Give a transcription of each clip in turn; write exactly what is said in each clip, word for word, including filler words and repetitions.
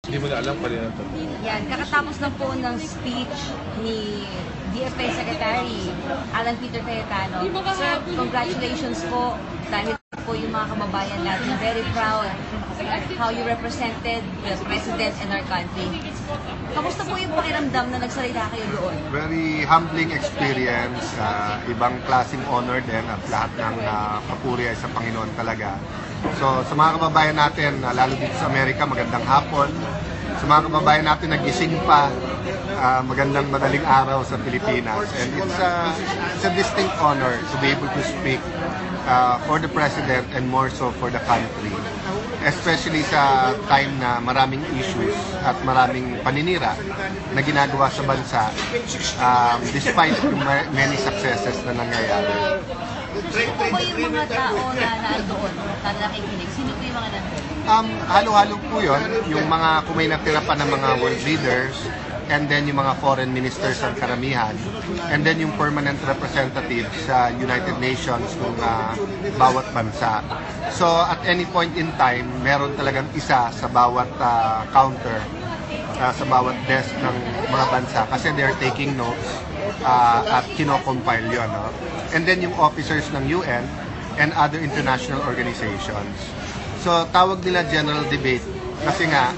Hindi mo na alam pa rin ito. Yan, kakatapos lang po ng speech ni D F A Secretary Alan Peter Cayetano. Sir, congratulations po dahil po yung mga kababayan natin. Very proud at how you represented the President and our country. Kamusta po yung pakiramdam na nagsalita kayo doon? Very humbling experience, uh, ibang klaseng honor din at lahat ng uh, papuri ay sa Panginoon talaga. So sa mga kababayan natin, uh, lalo dito sa Amerika, magandang hapon. Sa mga kababayan natin nagising pa, uh, magandang madaling araw sa Pilipinas. And it's a, it's a distinct honor to be able to speak uh, for the President and more so for the country. Especially sa time na maraming issues at maraming paninira na ginagawa sa bansa um, despite yung many successes na nangyayari. Sino po ba yung mga tao na naandoon, na nakikinig? Sino po yung mga nandoon? Um, halo-halo po yun. Yung mga, kung may natira pa ng mga world leaders, and then yung mga foreign ministers ang karamihan, and then yung permanent representatives sa United Nations ng uh, bawat bansa. So at any point in time, meron talagang isa sa bawat uh, counter, uh, sa bawat desk ng mga bansa kasi they're taking notes uh, at kino-compile yun. No? And then yung officers ng U N and other international organizations. So tawag nila general debate kasi nga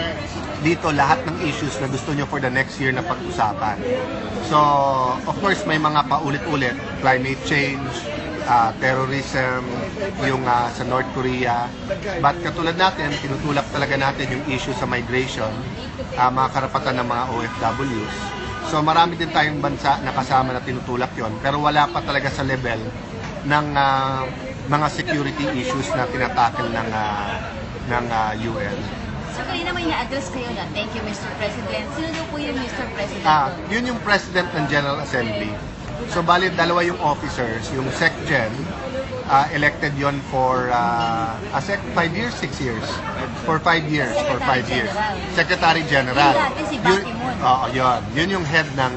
dito lahat ng issues na gusto nyo for the next year na pag-usapan. So, of course, may mga paulit-ulit, climate change, uh, terrorism, yung uh, sa North Korea. But katulad natin, tinutulak talaga natin yung issue sa migration, uh, mga karapatan ng mga O F Ws. So, marami din tayong bansa na kasama na tinutulak yon, pero wala pa talaga sa level ng uh, mga security issues na tinatakil ng, uh, ng uh, U N. So, kanina may na-address kayo na, thank you, Mister President. Sino daw po yung Mister President? Ah, yun yung President ng General Assembly. So, bali, dalawa yung officers. Yung SecGen, uh, elected yon for uh, a sec five years, six years? For five years, for five years. Secretary General. Yung dati si Ban Ki-moon. Oo, yun. Yun yung head ng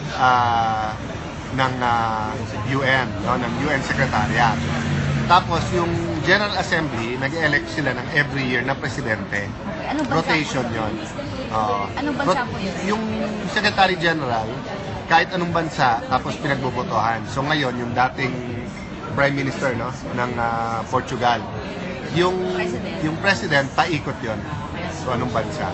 uh, ng uh, U N, no? Ng U N Secretariat. Tapos, yung General Assembly, nag-elect sila ng every year na presidente. Anong bansa Rotation po yun. Uh, Anong bansa po yun? Yung Secretary General, kahit anong bansa, tapos pinagbobotohan. So ngayon, yung dating Prime Minister no, ng uh, Portugal, yung President. yung President, paikot yun. So anong bansa.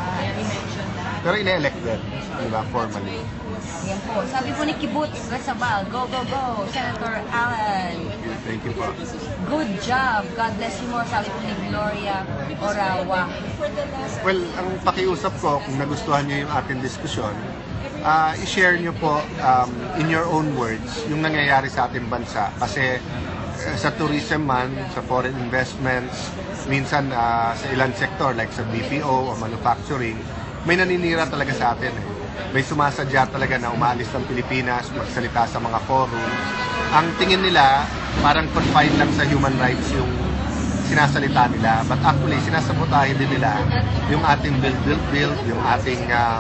Pero ine-elect din, di ba, formally. Yan po. Sabi po ni Kibuts Gasabal, go, go, go, Senator Alan. Thank you po. Good job. God bless you more. Sabi po ni Gloria Orawa. Well, ang pakiusap ko, kung nagustuhan niyo yung ating diskusyon, uh, i-share niyo po um, in your own words yung nangyayari sa ating bansa. Kasi uh, sa tourism man, sa foreign investments, minsan uh, sa ilang sektor like sa B P O o manufacturing, may naninira talaga sa atin. Eh. May sumasadya talaga na umaalis ng Pilipinas, magsalita sa mga forum. Ang tingin nila, parang confined lang sa human rights yung sinasalita nila. But actually, sinasabotahin din nila yung ating build, build, build, yung ating um,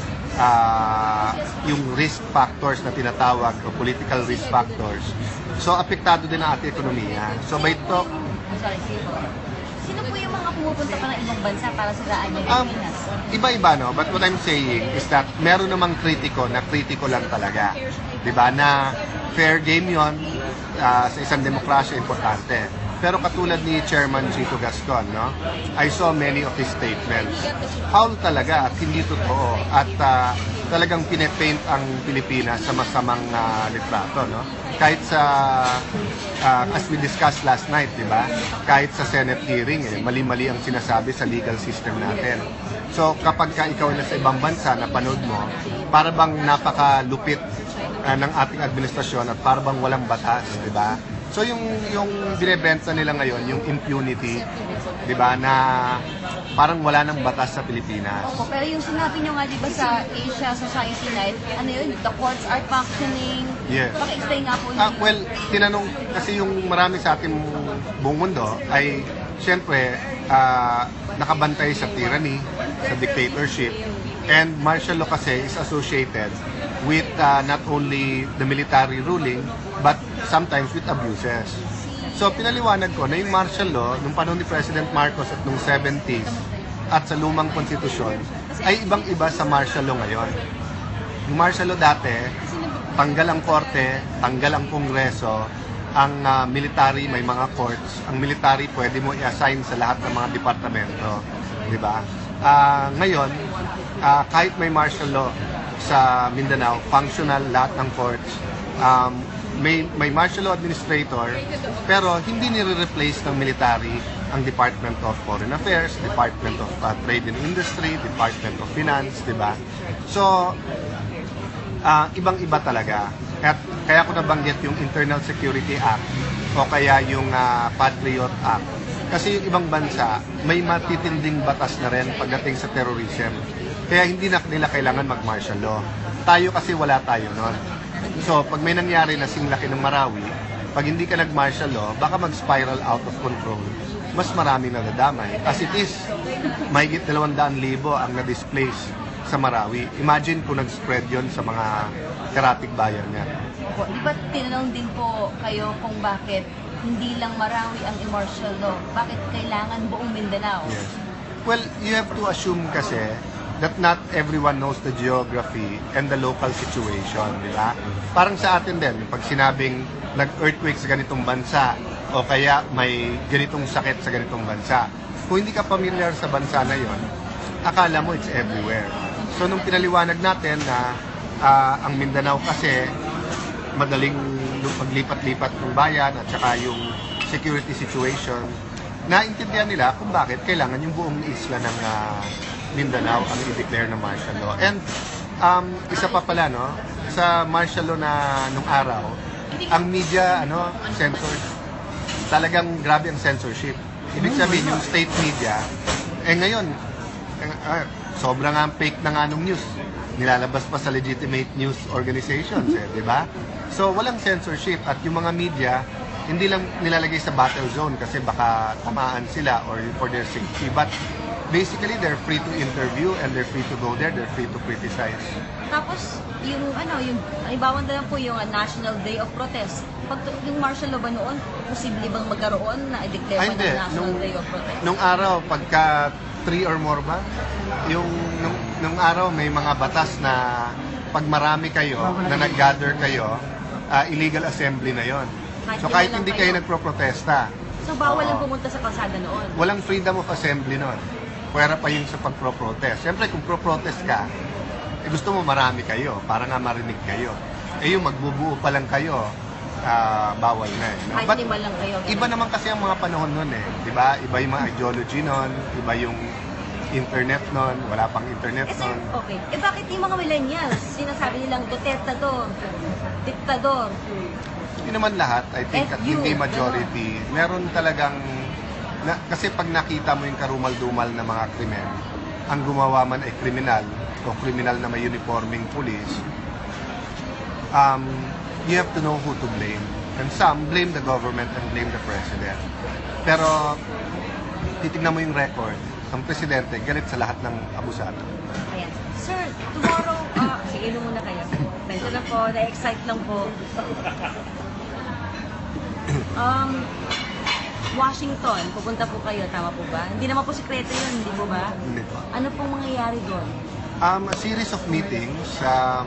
uh, yung risk factors na tinatawag o political risk factors. So, apektado din ang ating ekonomiya. So, by talk... Sorry, sino po yung mga pumupunta pa ng ibang bansa para siraan yung Um, Pilipinas? Iba-iba, no? But what I'm saying is that meron namang kritiko na kritiko lang talaga. Diba? Na fair game yon uh, sa isang demokrasya, importante. Pero katulad ni Chairman Chito Gaston, no? I saw many of his statements. Foul talaga at hindi totoo. At uh, talagang pinepaint ang Pilipinas sa masamang uh, litrato, no? Kahit sa, uh, as we discussed last night, di ba? Kahit sa Senate hearing, eh, mali-mali ang sinasabi sa legal system natin. So, kapag ka ikaw na sa ibang bansa, napanood mo, para bang napakalupit uh, ng ating administrasyon at para bang walang batas, di ba? So, yung, yung binibenta nila ngayon, yung impunity, di ba, na parang wala ng batas sa Pilipinas. Opo, pero yung sinabi nyo nga, di ba, sa Asia Society Night, ano yun, the courts are functioning. Yes. Paki-explain nga po. Ah, well, tinanong, kasi yung marami sa ating buong mundo ay, syempre, uh, nakabantay sa tyranny, sa dictatorship, and martial law kasi is associated with uh, not only the military ruling, but sometimes with abuses. So, pinaliwanag ko na yung martial law, nung panahon ni President Marcos at nung seventies, at sa lumang konstitusyon ay ibang-iba sa martial law ngayon. Yung martial law dati, tanggal ang korte, tanggal ang kongreso, ang uh, military may mga courts, ang military pwede mo i-assign sa lahat ng mga departamento, di ba? Uh, ngayon, uh, kahit may martial law sa Mindanao, functional lahat ng courts, um, may, may martial law administrator, pero hindi nire-replace ng military ang Department of Foreign Affairs, Department of uh, Trade and Industry, Department of Finance, di ba? So, uh, ibang-iba talaga. At kaya ko nabanggit yung Internal Security Act o kaya yung uh, Patriot Act. Kasi yung ibang bansa, may matitinding batas na rin pagdating sa terrorism. Kaya hindi na nila kailangan mag-martial law. Tayo kasi wala tayo nun. So, pag may nangyari na singlaki ng Marawi, pag hindi ka nag-martial law, baka mag-spiral out of control. Mas marami na nadamay. As it is, mahigit dalawang daan libo ang na-displace sa Marawi. Imagine kung nag-spread yon sa mga karatig bayan niya. Di ba tinanong din po kayo kung bakit hindi lang Marawi ang martial law? Bakit kailangan buong Mindanao? Yes. Well, you have to assume kasi that not everyone knows the geography and the local situation, di ba? Parang sa atin din, pag sinabing nag-earthquake sa ganitong bansa o kaya may ganitong sakit sa ganitong bansa, kung hindi ka familiar sa bansa na yon, akala mo it's everywhere. So nung pinaliwanag natin na uh, ang Mindanao kasi madaling paglipat-lipat ng bayan at saka yung security situation, naintindihan nila kung bakit kailangan yung buong isla ng uh, Mindanao ang i-declare na martial law. And um, isa pa pala, no, sa martial law na nung araw, ang media, ano, censored. Talagang grabe ang censorship. Ibig sabihin, yung state media, eh ngayon, eh, uh, sobrang ang fake na nga nung news. Nilalabas pa sa legitimate news organizations, eh, di ba? So, walang censorship. At yung mga media, hindi lang nilalagay sa battle zone kasi baka tamaan sila or for their safety. But basically, they're free to interview and they're free to go there, they're free to criticize. Tapos, yung ano, yung, halimbawa na lang po yung uh, National Day of Protest. Pag yung martial law ba noon, posible bang magkaroon na i-declare pa ng National nung, Day of Protest? Nung araw, pagka three or more ba, yung nung, nung araw may mga batas na pag marami kayo, na nag-gather kayo, uh, illegal assembly na yon. So kahit hindi kayo, kayo nagpro-protesta. So bawal lang pumunta sa kalsada noon? Walang freedom of assembly noon. Pwera pa yung sa pag-pro-protest. Siyempre, kung pro-protest ka, eh, gusto mo marami kayo, para nga marinig kayo. Eh yung magbubuo pa lang kayo, uh, bawal na eh. No? Kahit But, lima lang kayo. Iba naman kasi ang mga panahon noon eh. Diba? Iba yung mga ideology noon, iba yung internet noon, wala pang internet eh, sir, noon. okay. Eh bakit yung mga millennials, sinasabi nilang Duterte-dor, diktador? Hindi naman lahat, I think, at hindi majority. Meron talagang, na, kasi pag nakita mo yung karumal-dumal na mga krimen, ang gumawa man ay kriminal o kriminal na may uniforming police, um, you have to know who to blame. And some blame the government and blame the president. Pero, titignan mo yung record, ang presidente, galit sa lahat ng abusado. Ayan. Sir, tomorrow, ah, sige, inom muna kayo. Medyo lang po, na-excite lang po. Um, Washington, pupunta po kayo, tama po ba? Hindi naman po sikreto yun, hindi po ba? Hindi po. Ano pong mangyayari doon? Um, a series of meetings, um,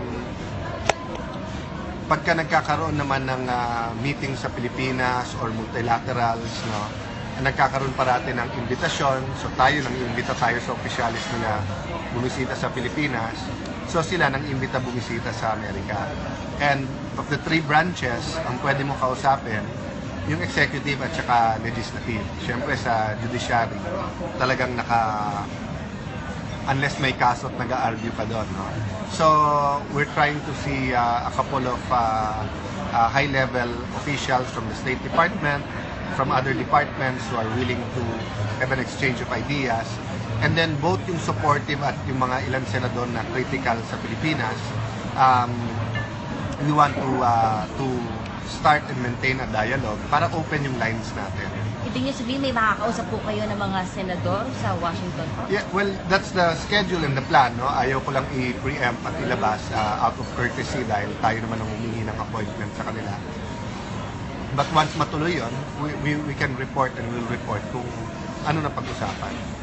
pagka nagkakaroon naman ng uh, meeting sa Pilipinas or multilaterals, no, nagkakaroon parati ng imbitasyon. So tayo, nang imbita tayo sa opisyalis na bumisita sa Pilipinas. So sila nang imbita bumisita sa Amerika. And of the three branches, ang pwede mo kausapin, yung executive at saka legislative. Siyempre sa judiciary, talagang naka, unless may kaso at nag-argue pa doon. No? So we're trying to see uh, a couple of uh, uh, high-level officials from the State Department, from other departments who are willing to have an exchange of ideas. And then both yung supportive at yung mga ilang senador na critical sa Pilipinas, um, we want to uh, to start and maintain a dialogue para open yung lines natin. Ibig niyo sabihin may makakausap po kayo ng mga senador sa Washington po? Yeah, well, that's the schedule and the plan. No? Ayaw ko lang i-preempt at ilabas uh, out of courtesy dahil tayo naman ang humingi ng appointment sa kanila. But once matuloy yun, we, we, we can report and we'll report kung ano na pag-usapan.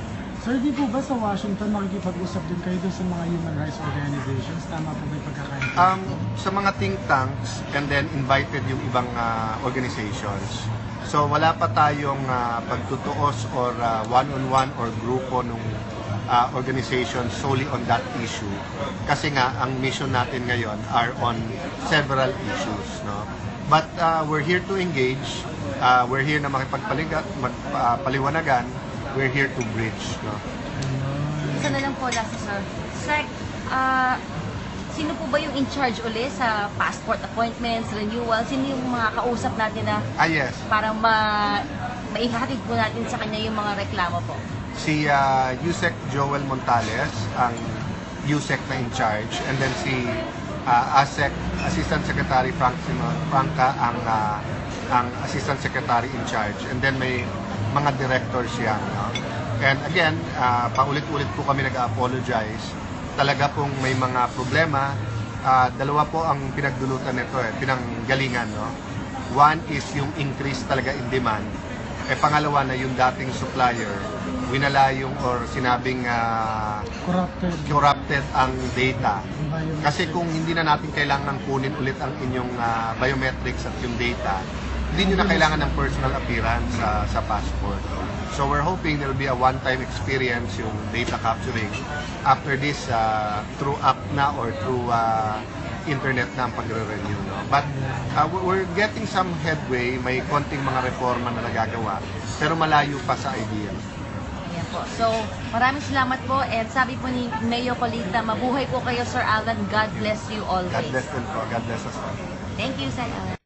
Sir, di po ba sa Washington makikipag-usap din kayo doon sa mga human rights organizations? Tama po ba yung pagkakaintindi? Um, sa mga think tanks and then invited yung ibang uh, organizations. So wala pa tayong uh, pagtutuos or uh, one-on-one or grupo nung uh, organization solely on that issue. Kasi nga, ang mission natin ngayon are on several issues. No? But uh, we're here to engage. Uh, we're here na makipagpaligat, magpaliwanagan. We're here to bridge. No? Isa na lang po last, sir. Sec, ah, sino po ba yung in charge uli sa passport appointments, renewal? Sino yung mga kausap natin na Ah, yes. parang ma maihatid po natin sa kanya yung mga reklamo po? Si uh, Yusek Joel Montales, ang Yusek na in charge. And then si uh, ASEC, Assistant Secretary Frank Simon, Franca, ang, uh, ang Assistant Secretary in charge. And then may mga directors siya. No? And again, uh, paulit-ulit po kami nag-apologize. Talaga pong may mga problema. Uh, dalawa po ang pinagdulutan nito, eh, pinanggalingan. No? One is yung increase talaga in demand. Eh, pangalawa na yung dating supplier, winala yung or sinabing uh, Corrupted. corrupted ang data. Kasi kung hindi na natin kailangan kunin ulit ang inyong uh, biometrics at yung data, hindi nyo na kailangan ng personal appearance sa, sa passport. So we're hoping there will be a one-time experience yung data capturing. After this, uh, through app na or through uh, internet na ang pagre-renew. No? But uh, we're getting some headway, may konting mga reforma na nagagawa, pero malayo pa sa idea. Ayan po. So, maraming salamat po. And sabi po ni Mayo Colita, mabuhay po kayo, Sir Alan. God bless you always. God bless them po. God bless us all. Thank you, Sir Alan.